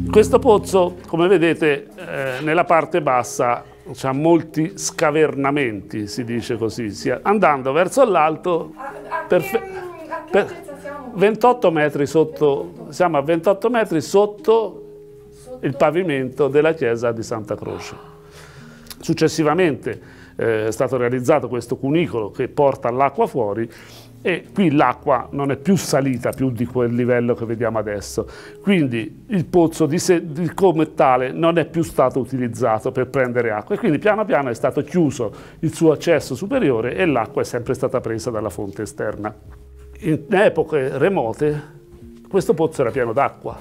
Questo pozzo, come vedete, nella parte bassa c'ha molti scavernamenti, si dice così, andando verso l'alto per 28 metri sotto, siamo a 28 metri sotto il pavimento della chiesa di Santa Croce. Successivamente è stato realizzato questo cunicolo che porta l'acqua fuori, e qui l'acqua non è più salita più di quel livello che vediamo adesso, quindi il pozzo come tale non è più stato utilizzato per prendere acqua, e quindi piano piano è stato chiuso il suo accesso superiore e l'acqua è sempre stata presa dalla fonte esterna. In epoche remote questo pozzo era pieno d'acqua,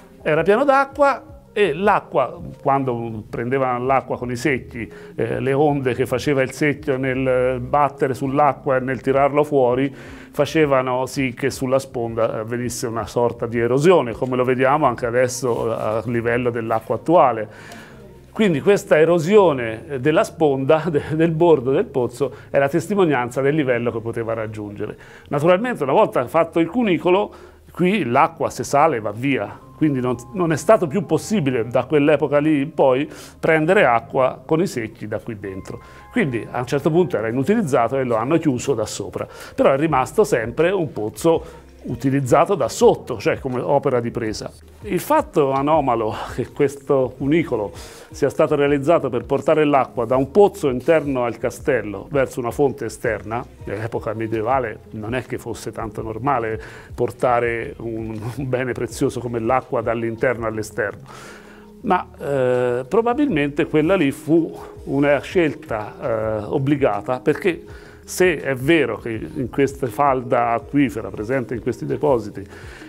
e l'acqua, quando prendevano l'acqua con i secchi, le onde che faceva il secchio nel battere sull'acqua e nel tirarlo fuori, facevano sì che sulla sponda avvenisse una sorta di erosione, come lo vediamo anche adesso a livello dell'acqua attuale. Quindi questa erosione della sponda, del bordo del pozzo, è la testimonianza del livello che poteva raggiungere. Naturalmente, una volta fatto il cunicolo, qui l'acqua se sale va via, quindi non è stato più possibile da quell'epoca lì in poi prendere acqua con i secchi da qui dentro. Quindi a un certo punto era inutilizzato e lo hanno chiuso da sopra, però è rimasto sempre un pozzo utilizzato da sotto, cioè come opera di presa. Il fatto anomalo che questo cunicolo sia stato realizzato per portare l'acqua da un pozzo interno al castello verso una fonte esterna, nell'epoca medievale non è che fosse tanto normale portare un bene prezioso come l'acqua dall'interno all'esterno, ma probabilmente quella lì fu una scelta obbligata, perché se è vero che in questa falda acquifera presente in questi depositi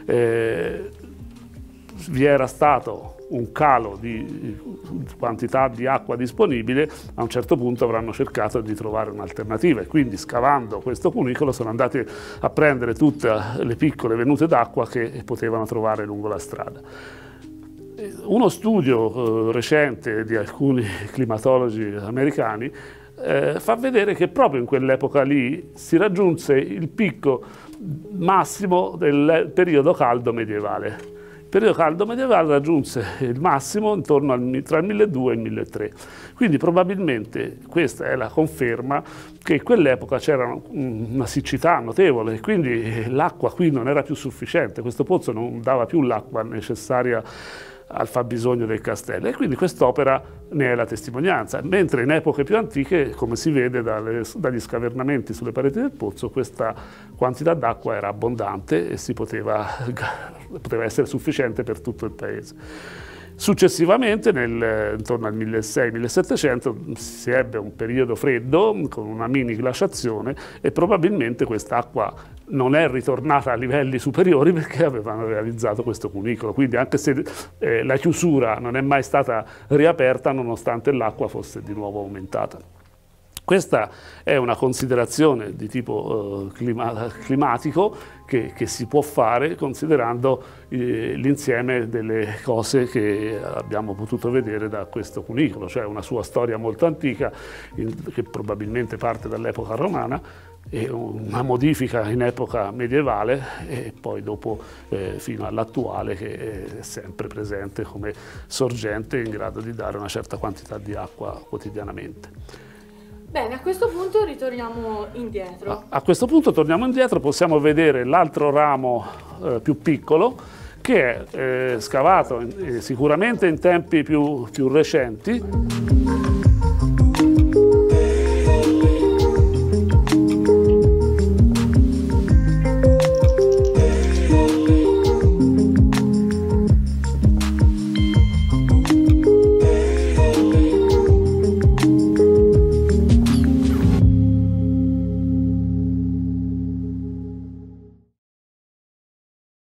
vi era stato un calo di quantità di acqua disponibile, a un certo punto avranno cercato di trovare un'alternativa, e quindi scavando questo cunicolo sono andati a prendere tutte le piccole venute d'acqua che potevano trovare lungo la strada. Uno studio recente di alcuni climatologi americani fa vedere che proprio in quell'epoca lì si raggiunse il picco massimo del periodo caldo medievale. Il periodo caldo medievale raggiunse il massimo intorno tra il 1200 e il 1300. Quindi probabilmente questa è la conferma che in quell'epoca c'era una siccità notevole, e quindi l'acqua qui non era più sufficiente, questo pozzo non dava più l'acqua necessaria al fabbisogno del castello, e quindi quest'opera ne è la testimonianza, mentre in epoche più antiche, come si vede dagli scavernamenti sulle pareti del pozzo, questa quantità d'acqua era abbondante e poteva essere sufficiente per tutto il paese. Successivamente, intorno al 1600-1700, si ebbe un periodo freddo con una mini glaciazione, e probabilmente quest'acqua non è ritornata a livelli superiori perché avevano realizzato questo cunicolo. Quindi anche se la chiusura non è mai stata riaperta, nonostante l'acqua fosse di nuovo aumentata. Questa è una considerazione di tipo climatico che si può fare considerando l'insieme delle cose che abbiamo potuto vedere da questo cunicolo, cioè una sua storia molto antica che probabilmente parte dall'epoca romana, e una modifica in epoca medievale, e poi dopo fino all'attuale, che è sempre presente come sorgente in grado di dare una certa quantità di acqua quotidianamente. Bene, a questo punto ritorniamo indietro. A questo punto torniamo indietro, possiamo vedere l'altro ramo più piccolo, che è scavato sicuramente in tempi più recenti.